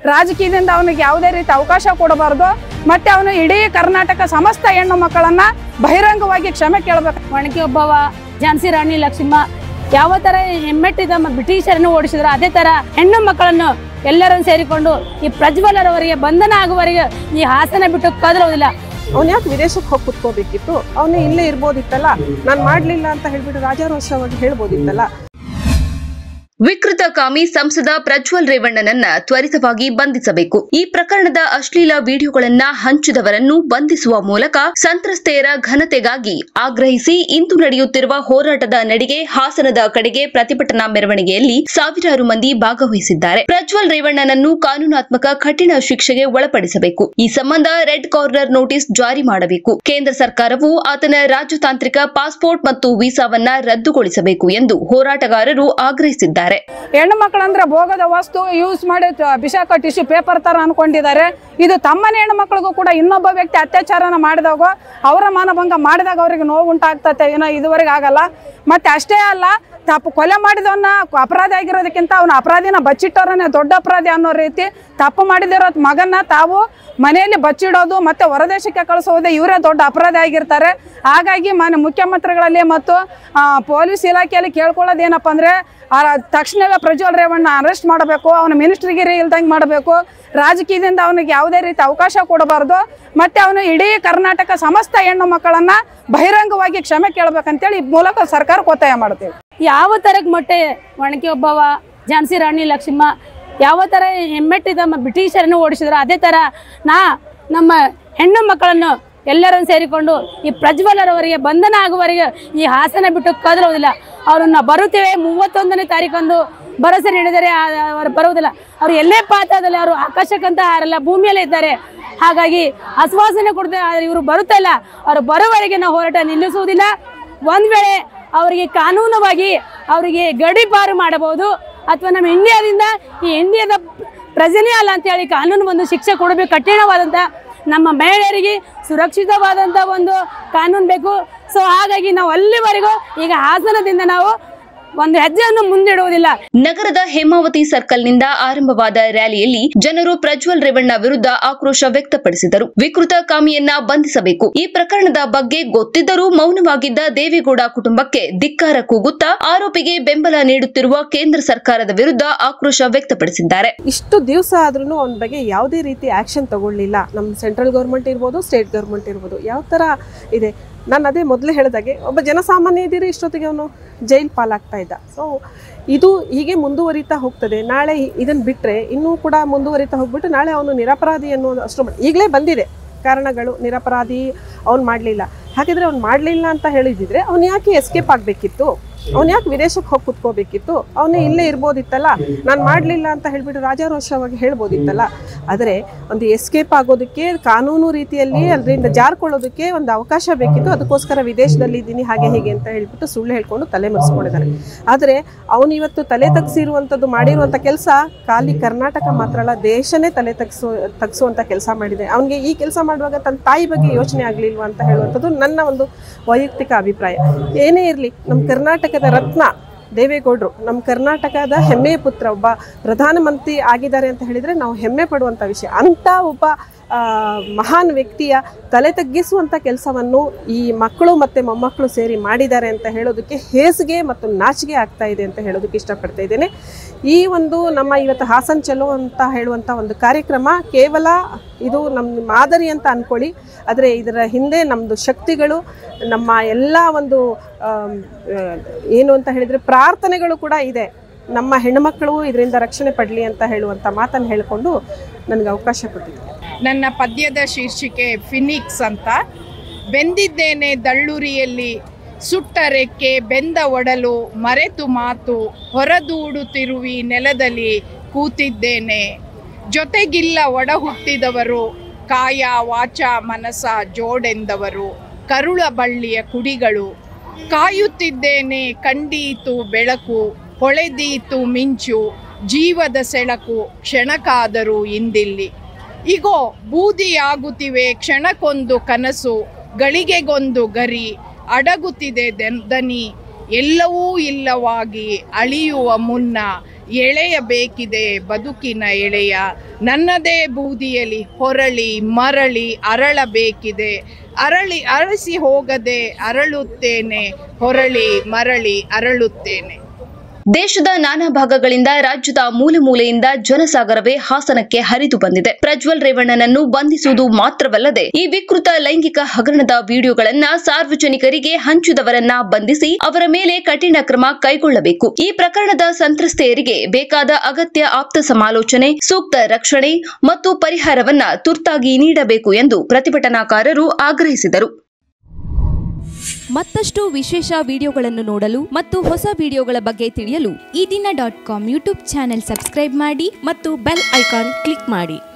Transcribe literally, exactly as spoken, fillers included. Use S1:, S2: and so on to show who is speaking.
S1: ರಾಜಕೀಯದಿಂದ ಅವನಿಗೆ ಯಾವುದೇ ರೀತಿ ಅವಕಾಶ ಕೊಡಬಾರ್ದು. ಮತ್ತೆ ಅವನು ಇಡೀ ಕರ್ನಾಟಕ ಸಮಸ್ತ ಹೆಣ್ಣು ಮಕ್ಕಳನ್ನ ಬಹಿರಂಗವಾಗಿ ಕ್ಷಮೆ ಕೇಳಬೇಕು.
S2: ಒಣಗಿ ಒಬ್ಬವ ಝಾನ್ಸಿ ರಾಣಿ ಲಕ್ಷ್ಮಮ್ಮ ಯಾವ ತರ ಹೆಮ್ಮೆಟ್ಟಿದ ಬ್ರಿಟಿಷರನ್ನು ಓಡಿಸಿದ್ರು, ಅದೇ ತರ ಹೆಣ್ಣು ಮಕ್ಕಳನ್ನು ಎಲ್ಲರೂ ಸೇರಿಕೊಂಡು ಈ ಪ್ರಜ್ವಲರವರಿಗೆ ಬಂಧನ ಆಗುವವರೆಗೆ ಈ ಹಾಸನ ಬಿಟ್ಟು ಕದಲೋದಿಲ್ಲ.
S3: ಅವ್ನು ಯಾಕೆ ವಿದೇಶಕ್ಕೆ ಹೋಗಿ ಕುತ್ಕೋಬೇಕಿತ್ತು? ಅವನು ಇಲ್ಲೇ ಇರ್ಬೋದಿತ್ತಲ್ಲ, ನಾನು ಮಾಡ್ಲಿಲ್ಲ ಅಂತ ಹೇಳ್ಬಿಟ್ಟು ರಾಜಾರೋಷವಾಗಿ ಹೇಳ್ಬೋದಿತ್ತಲ್ಲ.
S4: ವಿಕೃತ ಕಾಮಿ ಸಂಸದ ಪ್ರಜ್ವಲ್ ರೇವಣ್ಣನನ್ನ ತ್ವರಿತವಾಗಿ ಬಂಧಿಸಬೇಕು. ಈ ಪ್ರಕರಣದ ಅಶ್ಲೀಲ ವಿಡಿಯೋಗಳನ್ನ ಹಂಚಿದವರನ್ನು ಬಂಧಿಸುವ ಮೂಲಕ ಸಂತ್ರಸ್ತೆಯರ ಘನತೆಗಾಗಿ ಆಗ್ರಹಿಸಿ ಇಂದು ನಡೆಯುತ್ತಿರುವ ಹೋರಾಟದ ನಡಿಗೆ ಹಾಸನದ ಕಡೆಗೆ ಪ್ರತಿಭಟನಾ ಮೆರವಣಿಗೆಯಲ್ಲಿ ಸಾವಿರಾರು ಮಂದಿ ಭಾಗವಹಿಸಿದ್ದಾರೆ. ಪ್ರಜ್ವಲ್ ರೇವಣ್ಣನನ್ನು ಕಾನೂನಾತ್ಮಕ ಕಠಿಣ ಶಿಕ್ಷೆಗೆ ಒಳಪಡಿಸಬೇಕು. ಈ ಸಂಬಂಧ ರೆಡ್ ಕಾರ್ನರ್ ನೋಟಿಸ್ ಜಾರಿ ಮಾಡಬೇಕು. ಕೇಂದ್ರ ಸರ್ಕಾರವು ಆತನ ರಾಜತಾಂತ್ರಿಕ ಪಾಸ್ಪೋರ್ಟ್ ಮತ್ತು ವೀಸಾವನ್ನ ರದ್ದುಗೊಳಿಸಬೇಕು ಎಂದು ಹೋರಾಟಗಾರರು ಆಗ್ರಹಿಸಿದ್ದಾರೆ.
S1: ಹೆಣ್ಣು ಮಕ್ಕಳಂದ್ರೆ ಭೋಗದ ವಸ್ತು ಯೂಸ್ ಮಾಡಿ ಬಿಸಾಕ ಟಿಶ್ಯೂ ಪೇಪರ್ ತರ ಅನ್ಕೊಂಡಿದ್ದಾರೆ. ಇದು ತಮ್ಮನೇ ಹೆಣ್ಣು ಮಕ್ಕಳಿಗೂ ಕೂಡ ಇನ್ನೊಬ್ಬ ವ್ಯಕ್ತಿ ಅತ್ಯಾಚಾರನ ಮಾಡಿದಾಗ ಅವರ ಮಾನಭಂಗ ಮಾಡಿದಾಗ ಅವರಿಗೆ ನೋವು ಉಂಟಾಗ್ತತೆ, ಏನೋ ಇದುವರೆಗೆ ಆಗಲ್ಲ. ಮತ್ತೆ ಅಷ್ಟೇ ಅಲ್ಲ, ತಪ್ಪು ಕೊಲೆ ಮಾಡಿದವನ್ನ ಅಪರಾಧಿ ಆಗಿರೋದಕ್ಕಿಂತ ಅವನ ಅಪರಾಧಿನ ಬಚ್ಚಿಟ್ಟವ್ರನ್ನೇ ದೊಡ್ಡ ಅಪರಾಧಿ ಅನ್ನೋ ರೀತಿ ತಪ್ಪು ಮಾಡಿದಿರೋ ಮಗನ್ನ ತಾವು ಮನೆಯಲ್ಲಿ ಬಚ್ಚಿಡೋದು ಮತ್ತೆ ಹೊರದೇಶಕ್ಕೆ ಕಳಿಸೋದು ಇವರೇ ದೊಡ್ಡ ಅಪರಾಧಿ ಆಗಿರ್ತಾರೆ. ಹಾಗಾಗಿ ಮಾನ್ಯ ಮುಖ್ಯಮಂತ್ರಿಗಳಲ್ಲಿ ಮತ್ತು ಪೊಲೀಸ್ ಇಲಾಖೆಯಲ್ಲಿ ಕೇಳ್ಕೊಳ್ಳೋದೇನಪ್ಪ ಅಂದ್ರೆ ತಕ್ಷಣವೇ ಪ್ರಜ್ವಲ್ ರೇವಣ್ಣ ಅರೆಸ್ಟ್ ಮಾಡಬೇಕು, ಅವನ ಮಿನಿಸ್ಟ್ರಿಗಿರಿ ಇಲ್ದಂಗೆ ಮಾಡಬೇಕು, ರಾಜಕೀಯದಿಂದ ಅವನಿಗೆ ಯಾವುದೇ ರೀತಿ ಅವಕಾಶ ಕೊಡಬಾರ್ದು. ಮತ್ತೆ ಅವನು ಇಡೀ ಕರ್ನಾಟಕ ಸಮಸ್ತ ಹೆಣ್ಣು ಮಕ್ಕಳನ್ನ ಬಹಿರಂಗವಾಗಿ ಕ್ಷಮೆ ಕೇಳಬೇಕಂತೇಳಿ ಈ ಮೂಲಕ ಸರ್ಕಾರಕ್ಕೆ ಒತ್ತಾಯ ಮಾಡ್ತೀವಿ.
S2: ಯಾವ ತರಕ್ಕೆ ಮೊಟ್ಟೆ ಒಣಗಿ ಒಬ್ಬವ ಝಾನ್ಸಿ ರಾಣಿ ಲಕ್ಷ್ಮಮ್ಮ ಯಾವ ತರ ಹೆಮ್ಮೆಟ್ಟಿದ ಬ್ರಿಟಿಷರನ್ನು ಓಡಿಸಿದ್ರು, ಅದೇ ತರ ನಾ ನಮ್ಮ ಹೆಣ್ಣು ಮಕ್ಕಳನ್ನು ಎಲ್ಲರೂ ಸೇರಿಕೊಂಡು ಈ ಪ್ರಜ್ವಲರವರಿಗೆ ಬಂಧನ ಆಗುವವರೆಗೆ ಈ ಹಾಸನ ಬಿಟ್ಟು ಕದಲೋದಿಲ್ಲ. ಅವರನ್ನ ಬರುತ್ತೇವೆ ಮೂವತ್ತೊಂದನೇ ತಾರೀಕಂದು ಭರವಸೆ ನೀಡಿದರೆ ಅವರು ಬರುವುದಿಲ್ಲ. ಅವರು ಎಲ್ಲೇ ಪಾತ್ರದಲ್ಲಿ ಅವರು ಆಕಾಶಕ್ಕಂತ ಹಾರಲ್ಲ, ಭೂಮಿಯಲ್ಲೇ ಇದ್ದಾರೆ. ಹಾಗಾಗಿ ಆಶ್ವಾಸನೆ ಕೊಡ್ತಾರೆ, ಆದರೆ ಇವರು ಬರುತ್ತಾ ಇಲ್ಲ. ಅವರು ಬರುವವರೆಗೆ ನಾವು ಹೋರಾಟ ನಿಲ್ಲಿಸುವುದಿಲ್ಲ. ಒಂದ್ ವೇಳೆ ಅವರಿಗೆ ಕಾನೂನವಾಗಿ ಅವರಿಗೆ ಗಡೀಪಾರು ಮಾಡಬಹುದು ಅಥವಾ ನಮ್ಮ ಇಂಡಿಯಾದಿಂದ ಈ ಇಂಡಿಯಾದ ಪ್ರಜೆನೇ ಅಲ್ಲ ಅಂತ ಹೇಳಿ ಕಾನೂನು ಒಂದು ಶಿಕ್ಷೆ ಕೊಡಬೇಕು. ಕಠಿಣವಾದಂಥ ನಮ್ಮ ಮಹಿಳೆಯರಿಗೆ ಸುರಕ್ಷಿತವಾದಂಥ ಒಂದು ಕಾನೂನು ಬೇಕು. ಸೊ ಹಾಗಾಗಿ ನಾವು ಅಲ್ಲಿವರೆಗೂ ಈಗ ಹಾಸನದಿಂದ ನಾವು ಒಂದು ಹೆಜ್ಜೆಯನ್ನು ಮುಂದಿಡುವುದಿಲ್ಲ.
S4: ನಗರದ ಹೇಮಾವತಿ ಸರ್ಕಲ್ನಿಂದ ಆರಂಭವಾದ ರ್ಯಾಲಿಯಲ್ಲಿ ಜನರು ಪ್ರಜ್ವಲ್ ರೇವಣ್ಣ ವಿರುದ್ಧ ಆಕ್ರೋಶ ವ್ಯಕ್ತಪಡಿಸಿದರು. ವಿಕೃತ ಕಾಮಿಯನ್ನ ಬಂಧಿಸಬೇಕು. ಈ ಪ್ರಕರಣದ ಬಗ್ಗೆ ಗೊತ್ತಿದ್ದರೂ ಮೌನವಾಗಿದ್ದ ದೇವೇಗೌಡ ಕುಟುಂಬಕ್ಕೆ ಧಿಕ್ಕಾರ ಕೂಗುತ್ತಾ ಆರೋಪಿಗೆ ಬೆಂಬಲ ನೀಡುತ್ತಿರುವ ಕೇಂದ್ರ ಸರ್ಕಾರದ ವಿರುದ್ಧ ಆಕ್ರೋಶ ವ್ಯಕ್ತಪಡಿಸಿದ್ದಾರೆ.
S3: ಇಷ್ಟು ದಿವಸ ಆದ್ರೂ ಅವನ ಬಗ್ಗೆ ಯಾವುದೇ ರೀತಿ ಆಕ್ಷನ್ ತಗೊಳ್ಳಿಲ್ಲ. ನಮ್ಮ ಸೆಂಟ್ರಲ್ ಗೌರ್ಮೆಂಟ್ ಇರ್ಬೋದು, ಸ್ಟೇಟ್ ಗೌರ್ಮೆಂಟ್ ಇರ್ಬೋದು, ಯಾವ ತರ ಇದೆ. ನಾನು ಅದೇ ಮೊದಲು ಹೇಳಿದಾಗೆ ಒಬ್ಬ ಜನಸಾಮಾನ್ಯ ಇದ್ದೀರಿ, ಇಷ್ಟೊತ್ತಿಗೆ ಅವನು ಜೈಲ್ ಪಾಲಾಗ್ತಾ ಇದ್ದ. ಸೊ ಇದು ಹೀಗೆ ಮುಂದುವರಿತಾ ಹೋಗ್ತದೆ. ನಾಳೆ ಇದನ್ನು ಬಿಟ್ಟರೆ ಇನ್ನೂ ಕೂಡ ಮುಂದುವರಿತಾ ಹೋಗ್ಬಿಟ್ಟು ನಾಳೆ ಅವನು ನಿರಪರಾಧಿ ಅನ್ನೋದು ಅಷ್ಟು ಈಗಲೇ ಬಂದಿದೆ ಕಾರಣಗಳು. ನಿರಪರಾಧಿ ಅವ್ನು ಮಾಡಲಿಲ್ಲ. ಹಾಗಿದ್ರೆ ಅವ್ನು ಮಾಡಲಿಲ್ಲ ಅಂತ ಹೇಳಿದಿದ್ರೆ ಅವ್ನು ಯಾಕೆ ಎಸ್ಕೇಪ್ ಆಗಬೇಕಿತ್ತು? ಅವ್ನು ಯಾಕೆ ವಿದೇಶಕ್ಕೆ ಹೋಗಿ ಕುತ್ಕೋಬೇಕಿತ್ತು? ಅವನು ಇಲ್ಲೇ ಇರ್ಬೋದಿತ್ತಲ್ಲ, ನಾನು ಮಾಡಲಿಲ್ಲ ಅಂತ ಹೇಳ್ಬಿಟ್ಟು ರಾಜಾರೋಷವಾಗಿ ಹೇಳ್ಬೋದಿತ್ತಲ್ಲ. ಆದರೆ ಒಂದು ಎಸ್ಕೇಪ್ ಆಗೋದಕ್ಕೆ ಕಾನೂನು ರೀತಿಯಲ್ಲಿ ಅದರಿಂದ ಜಾರ್ಕೊಳ್ಳೋದಕ್ಕೆ ಒಂದು ಅವಕಾಶ ಬೇಕಿತ್ತು. ಅದಕ್ಕೋಸ್ಕರ ವಿದೇಶದಲ್ಲಿ ಇದ್ದೀನಿ ಹಾಗೆ ಹೀಗೆ ಅಂತ ಹೇಳ್ಬಿಟ್ಟು ಸುಳ್ಳು ಹೇಳ್ಕೊಂಡು ತಲೆ ಮರೆಸ್ಕೊಂಡಿದ್ದಾರೆ. ಆದರೆ ಅವನು ಇವತ್ತು ತಲೆ ತಗ್ಸಿರುವಂಥದ್ದು ಮಾಡಿರುವಂಥ ಕೆಲಸ ಖಾಲಿ ಕರ್ನಾಟಕ ಮಾತ್ರ ಅಲ್ಲ, ದೇಶನೇ ತಲೆ ತಗ್ಸೋ ತಗ್ಸುವಂಥ ಕೆಲಸ ಮಾಡಿದೆ. ಅವನಿಗೆ ಈ ಕೆಲಸ ಮಾಡುವಾಗ ತನ್ನ ತಾಯಿ ಬಗ್ಗೆ ಯೋಚನೆ ಆಗಲಿಲ್ವಾ ಅಂತ ಹೇಳುವಂಥದ್ದು ನನ್ನ ಒಂದು ವೈಯಕ್ತಿಕ ಅಭಿಪ್ರಾಯ. ಏನೇ ಇರಲಿ, ನಮ್ಮ ಕರ್ನಾಟಕದ ರತ್ನ ದೇವೇಗೌಡರು ನಮ್ಮ ಕರ್ನಾಟಕದ ಹೆಮ್ಮೆಯ ಪುತ್ರ, ಒಬ್ಬ ಪ್ರಧಾನಮಂತ್ರಿ ಆಗಿದ್ದಾರೆ ಅಂತ ಹೇಳಿದರೆ ನಾವು ಹೆಮ್ಮೆ ಪಡುವಂಥ ವಿಷಯ. ಅಂಥ ಒಬ್ಬ ಮಹಾನ್ ವ್ಯಕ್ತಿಯ ತಲೆ ತಗ್ಗಿಸುವಂಥ ಕೆಲಸವನ್ನು ಈ ಮಕ್ಕಳು ಮತ್ತು ಮೊಮ್ಮಕ್ಕಳು ಸೇರಿ ಮಾಡಿದ್ದಾರೆ ಅಂತ ಹೇಳೋದಕ್ಕೆ ಹೇಸಿಗೆ ಮತ್ತು ನಾಚಿಕೆ ಆಗ್ತಾ ಇದೆ ಅಂತ ಹೇಳೋದಕ್ಕೆ ಇಷ್ಟಪಡ್ತಾ ಇದ್ದೇನೆ. ಈ ಒಂದು ನಮ್ಮ ಇವತ್ತು ಹಾಸನ್ ಚಲೋ ಅಂತ ಹೇಳುವಂಥ ಒಂದು ಕಾರ್ಯಕ್ರಮ ಕೇವಲ ಇದು ನಮ್ಮ ಮಾದರಿ ಅಂತ ಅಂದ್ಕೊಳ್ಳಿ, ಆದರೆ ಇದರ ಹಿಂದೆ ನಮ್ಮದು ಶಕ್ತಿಗಳು, ನಮ್ಮ ಎಲ್ಲ ಒಂದು ಏನು ಅಂತ ಹೇಳಿದರೆ ಪ್ರಾರ್ಥನೆಗಳು ಕೂಡ ಇದೆ. ನಮ್ಮ ಹೆಣ್ಣುಮಕ್ಕಳು ಇದರಿಂದ ರಕ್ಷಣೆ ಪಡಲಿ ಅಂತ ಹೇಳುವಂಥ ಮಾತನ್ನು ಹೇಳಿಕೊಂಡು ನನಗೆ ಅವಕಾಶ ಕೊಟ್ಟಿದೆ.
S5: ನನ್ನ ಪದ್ಯದ ಶೀರ್ಷಿಕೆ ಫಿನಿಕ್ಸ್ ಅಂತ. ಬೆಂದಿದ್ದೇನೆ ದಳ್ಳುರಿಯಲ್ಲಿ ಸುಟ್ಟ ರೆಕ್ಕೆ ಬೆಂದ ಒಡಲು ಮರೆತು ಮಾತು ಹೊರದೂಡುತ್ತಿರುವಿ ನೆಲದಲ್ಲಿ ಕೂತಿದ್ದೇನೆ. ಜೊತೆಗಿಲ್ಲ ಒಡ ಹುಟ್ಟಿದವರು ಕಾಯ ವಾಚ ಮನಸ ಜೋಡೆಂದವರು ಕರುಳ ಬಳ್ಳಿಯ ಕುಡಿಗಳು. ಕಾಯುತ್ತಿದ್ದೇನೆ ಕಂಡೀತು ಬೆಳಕು ಹೊಳೆದೀತು ಮಿಂಚು ಜೀವದ ಸೆಳಕು ಕ್ಷಣಕ್ಕಾದರೂ ಇಂದಿಲ್ಲಿ. ಇಗೋ ಬೂದಿಯಾಗುತ್ತಿವೆ ಕ್ಷಣಕ್ಕೊಂದು ಕನಸು ಗಳಿಗೆಗೊಂದು ಗರಿ ಅಡಗುತ್ತಿದೆ ದನಿ ಎಲ್ಲವೂ ಇಲ್ಲವಾಗಿ ಅಳಿಯುವ ಮುನ್ನ ಎಳೆಯ ಬೇಕಿದೆ ಬದುಕಿನ ಎಳೆಯ, ನನ್ನದೇ ಬೂದಿಯಲ್ಲಿ ಹೊರಳಿ ಮರಳಿ ಅರಳಬೇಕಿದೆ, ಅರಳಿ ಅರಸಿ ಹೋಗದೆ ಅರಳುತ್ತೇನೆ, ಹೊರಳಿ ಮರಳಿ ಅರಳುತ್ತೇನೆ.
S4: ದೇಶದ ನಾನಾ ಭಾಗಗಳಿಂದ ರಾಜ್ಯದ ಮೂಲೆ ಮೂಲೆಯಿಂದ ಜನಸಾಗರವೇ ಹಾಸನಕ್ಕೆ ಹರಿದು ಬಂದಿದೆ. ಪ್ರಜ್ವಲ್ ರೇವಣ್ಣನನ್ನು ಬಂಧಿಸುವುದು ಮಾತ್ರವಲ್ಲದೆ ಈ ವಿಕೃತ ಲೈಂಗಿಕ ಹಗರಣದ ವಿಡಿಯೋಗಳನ್ನ ಸಾರ್ವಜನಿಕರಿಗೆ ಹಂಚಿದವರನ್ನ ಬಂಧಿಸಿ ಅವರ ಮೇಲೆ ಕಠಿಣ ಕ್ರಮ ಕೈಗೊಳ್ಳಬೇಕು. ಈ ಪ್ರಕರಣದ ಸಂತ್ರಸ್ತೆಯರಿಗೆ ಬೇಕಾದ ಅಗತ್ಯ ಆಪ್ತ ಸಮಾಲೋಚನೆ, ಸೂಕ್ತ ರಕ್ಷಣೆ ಮತ್ತು ಪರಿಹಾರವನ್ನ ತುರ್ತಾಗಿ ನೀಡಬೇಕು ಎಂದು ಪ್ರತಿಭಟನಾಕಾರರು ಆಗ್ರಹಿಸಿದರು.
S6: ಮತ್ತಷ್ಟು ವಿಶೇಷ ವಿಡಿಯೋಗಳನ್ನು ನೋಡಲು ಮತ್ತು ಹೊಸ ವಿಡಿಯೋಗಳ ಬಗ್ಗೆ ತಿಳಿಯಲು ಈ ದಿನ dot com YouTube channel subscribe ಮಾಡಿ ಮತ್ತು ಬೆಲ್ ಐಕಾನ್ ಕ್ಲಿಕ್ ಮಾಡಿ.